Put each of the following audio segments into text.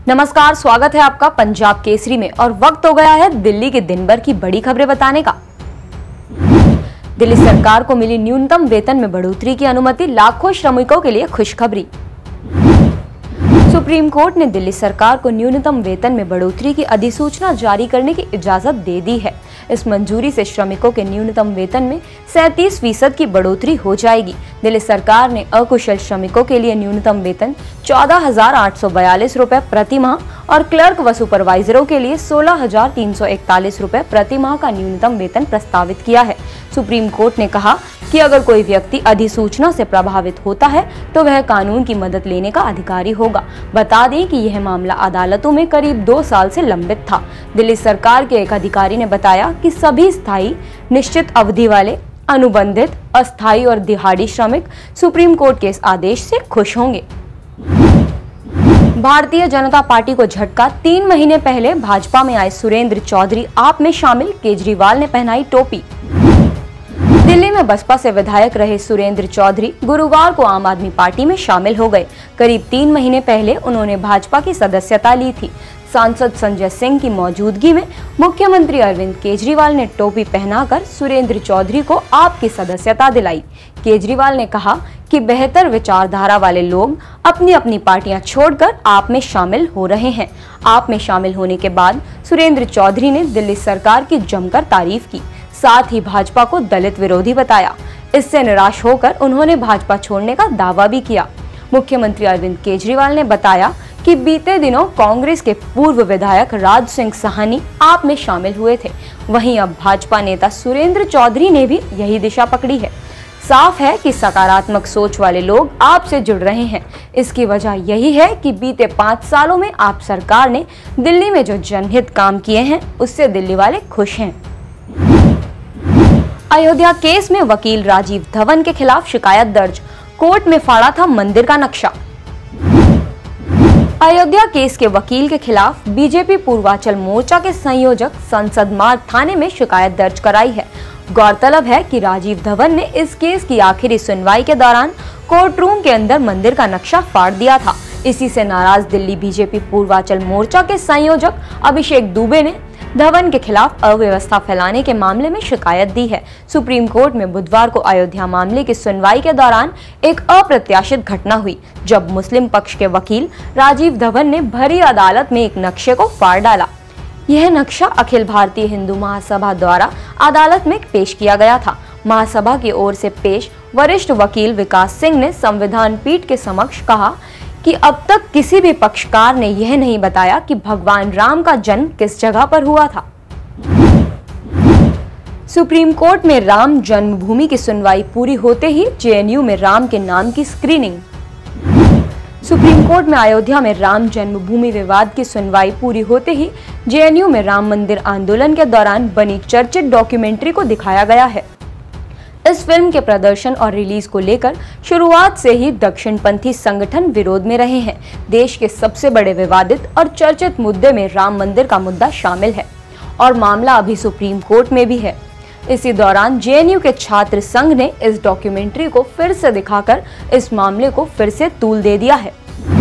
नमस्कार, स्वागत है आपका पंजाब केसरी में और वक्त हो गया है दिल्ली के दिन भर की बड़ी खबरें बताने का। दिल्ली सरकार को मिली न्यूनतम वेतन में बढ़ोतरी की अनुमति, लाखों श्रमिकों के लिए खुशखबरी। सुप्रीम कोर्ट ने दिल्ली सरकार को न्यूनतम वेतन में बढ़ोतरी की अधिसूचना जारी करने की इजाजत दे दी है। इस मंजूरी से श्रमिकों के न्यूनतम वेतन में 37% की बढ़ोतरी हो जाएगी। दिल्ली सरकार ने अकुशल श्रमिकों के लिए न्यूनतम वेतन 14,842 रुपए प्रति माह और क्लर्क व सुपरवाइजरों के लिए 16,341 रुपए प्रति माह का न्यूनतम वेतन प्रस्तावित किया है। सुप्रीम कोर्ट ने कहा कि अगर कोई व्यक्ति अधिसूचना से प्रभावित होता है तो वह कानून की मदद लेने का अधिकारी होगा। बता दें कि यह मामला अदालतों में करीब 2 साल से लंबित था। दिल्ली सरकार के एक अधिकारी ने बताया कि सभी स्थायी, निश्चित अवधि वाले, अनुबंधित, अस्थायी और दिहाड़ी श्रमिक सुप्रीम कोर्ट के इस आदेश से खुश होंगे। भारतीय जनता पार्टी को झटका, 3 महीने पहले भाजपा में आए सुरेंद्र चौधरी आप में शामिल, केजरीवाल ने पहनाई टोपी। दिल्ली में बसपा से विधायक रहे सुरेंद्र चौधरी गुरुवार को आम आदमी पार्टी में शामिल हो गए। करीब 3 महीने पहले उन्होंने भाजपा की सदस्यता ली थी। सांसद संजय सिंह की मौजूदगी में मुख्यमंत्री अरविंद केजरीवाल ने टोपी पहनाकर सुरेंद्र चौधरी को आप की सदस्यता दिलाई। केजरीवाल ने कहा कि बेहतर विचारधारा वाले लोग अपनी अपनी पार्टियां छोड़कर आप में शामिल हो रहे हैं। आप में शामिल होने के बाद सुरेंद्र चौधरी ने दिल्ली सरकार की जमकर तारीफ की, साथ ही भाजपा को दलित विरोधी बताया। इससे निराश होकर उन्होंने भाजपा छोड़ने का दावा भी किया। मुख्यमंत्री अरविंद केजरीवाल ने बताया कि बीते दिनों कांग्रेस के पूर्व विधायक राज सिंह साहनी आप में शामिल हुए थे। वहीं अब भाजपा नेता सुरेंद्र चौधरी ने भी यही दिशा पकड़ी है। साफ है कि सकारात्मक सोच वाले लोग आप से जुड़ रहे हैं। इसकी वजह यही है कि बीते 5 सालों में आप सरकार ने दिल्ली में जो जनहित काम किए हैं उससे दिल्ली वाले खुश हैं। अयोध्या केस में वकील राजीव धवन के खिलाफ शिकायत दर्ज, कोर्ट में फाड़ा था मंदिर का नक्शा। अयोध्या केस के वकील के खिलाफ बीजेपी पूर्वांचल मोर्चा के संयोजक संसद मार्ग थाने में शिकायत दर्ज कराई है। गौरतलब है कि राजीव धवन ने इस केस की आखिरी सुनवाई के दौरान कोर्ट रूम के अंदर मंदिर का नक्शा फाड़ दिया था। इसी से नाराज दिल्ली बीजेपी पूर्वांचल मोर्चा के संयोजक अभिषेक दुबे ने धवन के खिलाफ अव्यवस्था फैलाने के मामले में शिकायत दी है। सुप्रीम कोर्ट में बुधवार को अयोध्या मामले की सुनवाई के दौरान एक अप्रत्याशित घटना हुई, जब मुस्लिम पक्ष के वकील राजीव धवन ने भरी अदालत में एक नक्शे को फाड़ डाला। यह नक्शा अखिल भारतीय हिंदू महासभा द्वारा अदालत में पेश किया गया था। महासभा की ओर से पेश वरिष्ठ वकील विकास सिंह ने संविधान पीठ के समक्ष कहा कि अब तक किसी भी पक्षकार ने यह नहीं बताया कि भगवान राम का जन्म किस जगह पर हुआ था। सुप्रीम कोर्ट में राम जन्मभूमि की सुनवाई पूरी होते ही जेएनयू में राम के नाम की स्क्रीनिंग। सुप्रीम कोर्ट में अयोध्या में राम जन्मभूमि विवाद की सुनवाई पूरी होते ही जेएनयू में राम मंदिर आंदोलन के दौरान बनी चर्चित डॉक्यूमेंट्री को दिखाया गया है। इस फिल्म के प्रदर्शन और रिलीज को लेकर शुरुआत से ही दक्षिणपंथी संगठन विरोध में रहे हैं। देश के सबसे बड़े विवादित और चर्चित मुद्दे में राम मंदिर का मुद्दा शामिल है और मामला अभी सुप्रीम कोर्ट में भी है। इसी दौरान जेएनयू के छात्र संघ ने इस डॉक्यूमेंट्री को फिर से दिखाकर इस मामले को फिर से तूल दे दिया है।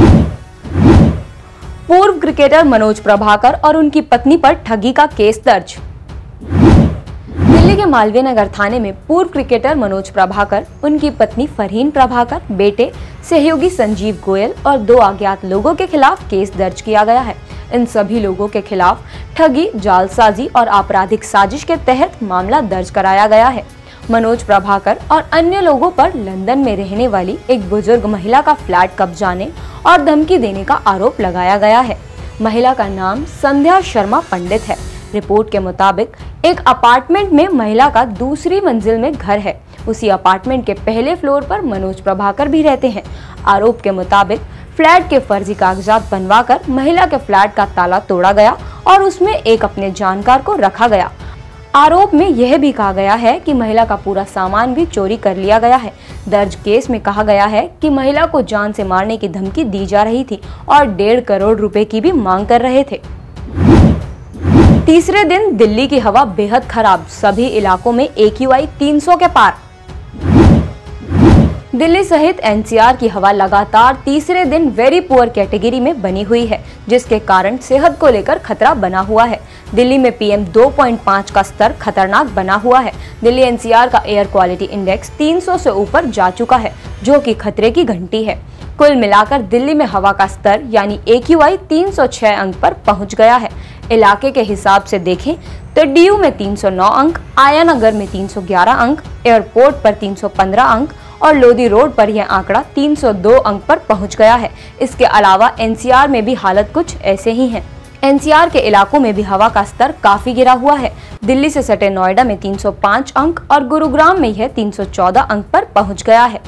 पूर्व क्रिकेटर मनोज प्रभाकर और उनकी पत्नी पर ठगी का केस दर्ज। दिल्ली के मालवीय नगर थाने में पूर्व क्रिकेटर मनोज प्रभाकर, उनकी पत्नी फरहीन प्रभाकर, बेटे सहयोगी संजीव गोयल और 2 अज्ञात लोगों के खिलाफ केस दर्ज किया गया है। इन सभी लोगों के खिलाफ ठगी, जालसाजी और आपराधिक साजिश के तहत मामला दर्ज कराया गया है। मनोज प्रभाकर और अन्य लोगों पर लंदन में रहने वाली एक बुजुर्ग महिला का फ्लैट कब्जाने और धमकी देने का आरोप लगाया गया है। महिला का नाम संध्या शर्मा पंडित है। रिपोर्ट के मुताबिक एक अपार्टमेंट में महिला का दूसरी मंजिल में घर है। उसी अपार्टमेंट के पहले फ्लोर पर मनोज प्रभाकर भी रहते हैं। आरोप के मुताबिक फ्लैट के फर्जी कागजात बनवाकर महिला के फ्लैट का ताला तोड़ा गया और उसमें एक अपने जानकार को रखा गया। आरोप में यह भी कहा गया है कि महिला का पूरा सामान भी चोरी कर लिया गया है। दर्ज केस में कहा गया है कि महिला को जान से मारने की धमकी दी जा रही थी और 1.5 करोड़ रुपए की भी मांग कर रहे थे। तीसरे दिन दिल्ली की हवा बेहद खराब, सभी इलाकों में AQI 300 के पार। दिल्ली सहित एनसीआर की हवा लगातार तीसरे दिन वेरी पुअर कैटेगरी में बनी हुई है, जिसके कारण सेहत को लेकर खतरा बना हुआ है। दिल्ली में PM 2.5 का स्तर खतरनाक बना हुआ है। दिल्ली एनसीआर का एयर क्वालिटी इंडेक्स 300 से ऊपर जा चुका है, जो कि खतरे की घंटी है। कुल मिलाकर दिल्ली में हवा का स्तर यानी AQI 306 अंक पर पहुंच गया है। इलाके के हिसाब से देखें तो DU में 309 अंक, आया नगर में 311 अंक, एयरपोर्ट पर 315 अंक और लोधी रोड पर यह आंकड़ा 302 अंक पर पहुंच गया है। इसके अलावा एनसीआर में भी हालत कुछ ऐसे ही है। एनसीआर के इलाकों में भी हवा का स्तर काफी गिरा हुआ है। दिल्ली से सटे नोएडा में 305 अंक और गुरुग्राम में यह 314 अंक पर पहुंच गया है।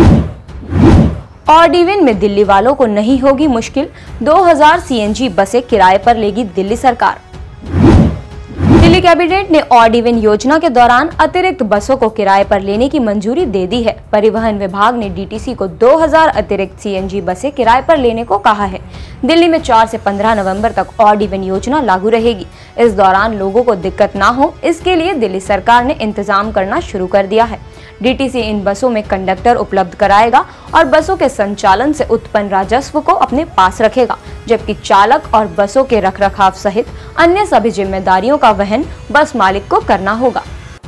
ऑड इवन में दिल्ली वालों को नहीं होगी मुश्किल, 2000 CNG बसें किराए पर लेगी दिल्ली सरकार। दिल्ली कैबिनेट ने ऑड इवन योजना के दौरान अतिरिक्त बसों को किराए पर लेने की मंजूरी दे दी है। परिवहन विभाग ने DTC को 2000 अतिरिक्त CNG बसें किराए पर लेने को कहा है। दिल्ली में 4 से 15 नवंबर तक ऑड इवन योजना लागू रहेगी। इस दौरान लोगों को दिक्कत ना हो, इसके लिए दिल्ली सरकार ने इंतजाम करना शुरू कर दिया है। DTC इन बसों में कंडक्टर उपलब्ध कराएगा और बसों के संचालन से उत्पन्न राजस्व को अपने पास रखेगा, जबकि चालक और बसों के रखरखाव सहित अन्य सभी जिम्मेदारियों का वहन बस मालिक को करना होगा।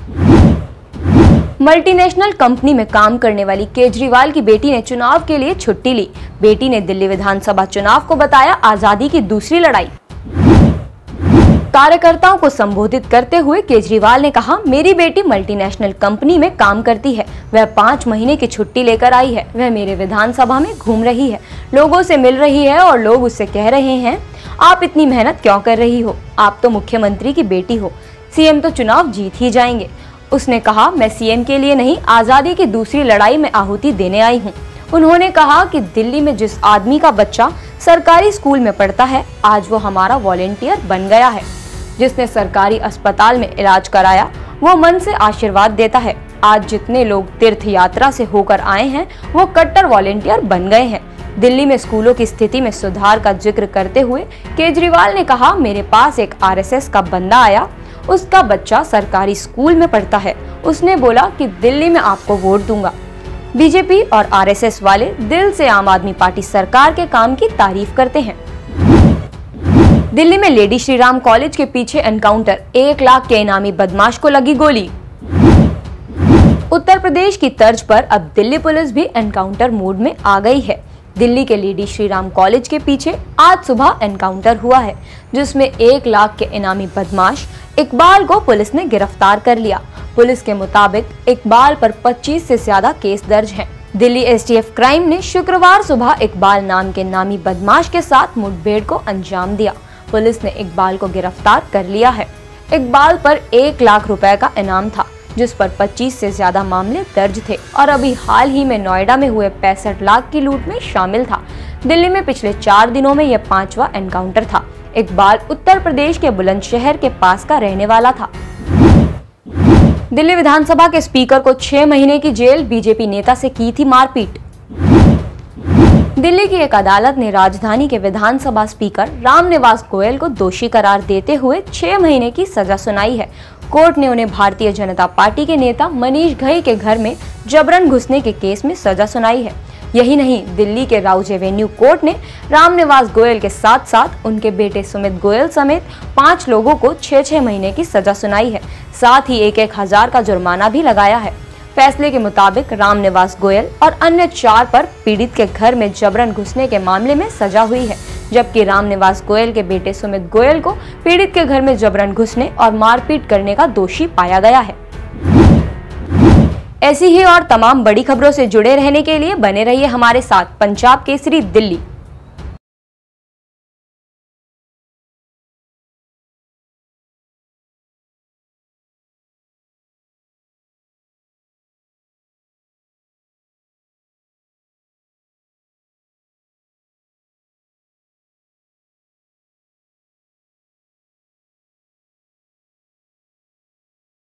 मल्टीनेशनल कंपनी में काम करने वाली केजरीवाल की बेटी ने चुनाव के लिए छुट्टी ली। बेटी ने दिल्ली विधानसभा चुनाव को बताया आजादी की दूसरी लड़ाई। कार्यकर्ताओं को संबोधित करते हुए केजरीवाल ने कहा, मेरी बेटी मल्टीनेशनल कंपनी में काम करती है। वह 5 महीने की छुट्टी लेकर आई है। वह मेरे विधानसभा में घूम रही है, लोगों से मिल रही है और लोग उससे कह रहे हैं, आप इतनी मेहनत क्यों कर रही हो? आप तो मुख्यमंत्री की बेटी हो, CM तो चुनाव जीत ही जाएंगे। उसने कहा, मैं CM के लिए नहीं, आजादी की दूसरी लड़ाई में आहुति देने आई हूँ। उन्होंने कहा कि दिल्ली में जिस आदमी का बच्चा सरकारी स्कूल में पढ़ता है, आज वो हमारा वॉलेंटियर बन गया है। जिसने सरकारी अस्पताल में इलाज कराया, वो मन से आशीर्वाद देता है। आज जितने लोग तीर्थ यात्रा से होकर आए हैं, वो कट्टर वॉलेंटियर बन गए हैं। दिल्ली में स्कूलों की स्थिति में सुधार का जिक्र करते हुए केजरीवाल ने कहा, मेरे पास एक RSS का बंदा आया, उसका बच्चा सरकारी स्कूल में पढ़ता है। उसने बोला कि दिल्ली में आपको वोट दूंगा। बीजेपी और RSS वाले दिल से आम आदमी पार्टी सरकार के काम की तारीफ करते हैं। दिल्ली में लेडी श्री राम कॉलेज के पीछे एनकाउंटर, 1 लाख के इनामी बदमाश को लगी गोली। उत्तर प्रदेश की तर्ज पर अब दिल्ली पुलिस भी एनकाउंटर मोड में आ गई है। दिल्ली के लेडी श्री राम कॉलेज के पीछे आज सुबह एनकाउंटर हुआ है, जिसमें 1 लाख के इनामी बदमाश इकबाल को पुलिस ने गिरफ्तार कर लिया। पुलिस के मुताबिक इकबाल पर 25 से ज्यादा केस दर्ज हैं। दिल्ली STF क्राइम ने शुक्रवार सुबह इकबाल नाम के नामी बदमाश के साथ मुठभेड़ को अंजाम दिया। पुलिस ने इकबाल को गिरफ्तार कर लिया है। इकबाल पर 1 लाख रुपए का इनाम था, जिस पर 25 से ज्यादा मामले दर्ज थे और अभी हाल ही में नोएडा में हुए 65 लाख की लूट में शामिल था। दिल्ली में पिछले 4 दिनों में यह 5वां एनकाउंटर था। इकबाल उत्तर प्रदेश के बुलंदशहर के पास का रहने वाला था। दिल्ली विधानसभा के स्पीकर को 6 महीने की जेल, बीजेपी नेता से की थी मारपीट। दिल्ली की एक अदालत ने राजधानी के विधानसभा स्पीकर रामनिवास गोयल को दोषी करार देते हुए 6 महीने की सजा सुनाई है। कोर्ट ने उन्हें भारतीय जनता पार्टी के नेता मनीष घई के घर में जबरन घुसने के केस में सजा सुनाई है। यही नहीं, दिल्ली के राउज एवेन्यू कोर्ट ने रामनिवास गोयल के साथ साथ उनके बेटे सुमित गोयल समेत 5 लोगों को 6-6 महीने की सजा सुनाई है। साथ ही 1-1 हजार का जुर्माना भी लगाया है। फैसले के मुताबिक रामनिवास गोयल और अन्य 4 पर पीड़ित के घर में जबरन घुसने के मामले में सजा हुई है, जबकि रामनिवास गोयल के बेटे सुमित गोयल को पीड़ित के घर में जबरन घुसने और मारपीट करने का दोषी पाया गया है। ऐसी ही और तमाम बड़ी खबरों से जुड़े रहने के लिए बने रहिए हमारे साथ। पंजाब केसरी दिल्ली।